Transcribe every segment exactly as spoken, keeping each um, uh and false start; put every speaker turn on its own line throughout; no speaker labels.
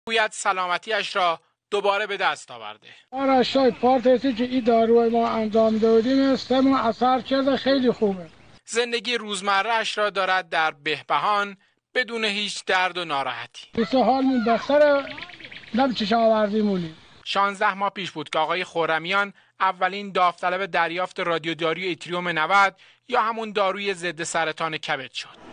باید سلامتیش را دوباره به دست آورده.
آرشای پارتسی که این داروی ما انجام دادیم استمون اثر کرده، خیلی خوبه.
زندگی روزمره اش را دارد در بهبهان بدون هیچ درد و ناراحتی.
بیست حالمون بهتره، نم چشم آوردیمونی.
شانزده ماه پیش بود که آقای خرمیان اولین داوطلب دریافت رادیوداروی ایتریوم نود یا همون داروی ضد سرطان کبد شد.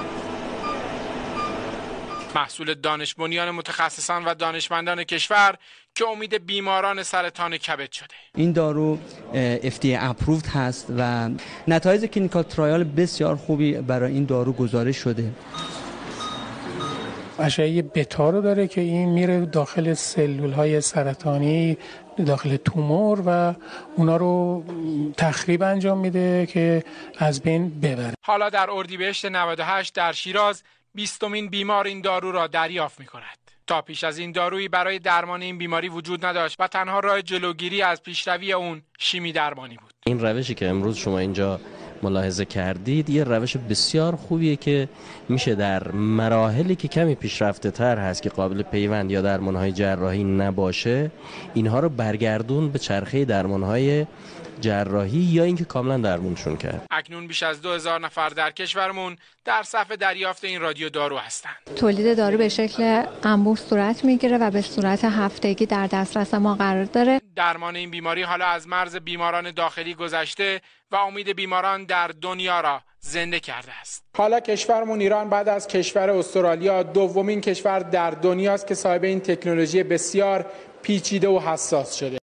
محصول دانش بنیان متخصصان و دانشمندان کشور که امید بیماران سرطان کبد شده.
این دارو اف دی ای اپروفد هست و نتایج کلینیکال ترایال بسیار خوبی برای این دارو گزارش شده.
اشعه بتا رو داره که این میره داخل سلول‌های سرطانی، داخل تومور و اونا رو تخریب انجام میده که از بین ببره.
حالا در اردیبهشت نود و هشت در شیراز بیستمین بیمار این دارو را دریافت می کند. تا پیش از این دارویی برای درمان این بیماری وجود نداشت و تنها راه جلوگیری از پیشروی اون شیمی درمانی بود.
این روشی که امروز شما اینجا ملاحظه کردید یه روش بسیار خوبیه که میشه در مراحلی که کمی پیشرفته تر هست که قابل پیوند یا درمانهای جراحی نباشه اینها رو برگردون به چرخه درمانهای جراحی یا اینکه کاملا درمونشون کرد.
اکنون بیش از دو هزار نفر در کشورمون در صف دریافت این رادیو دارو هستند.
تولید دارو به شکل انبوه صورت میگیره و به صورت هفتگی در دسترس ما قرار داره.
درمان این بیماری حالا از مرز بیماران داخلی گذشته و امید بیماران در دنیا را زنده کرده است. حالا کشورمون ایران بعد از کشور استرالیا دومین کشور در دنیاست که صاحب این تکنولوژی بسیار پیچیده و حساس شده.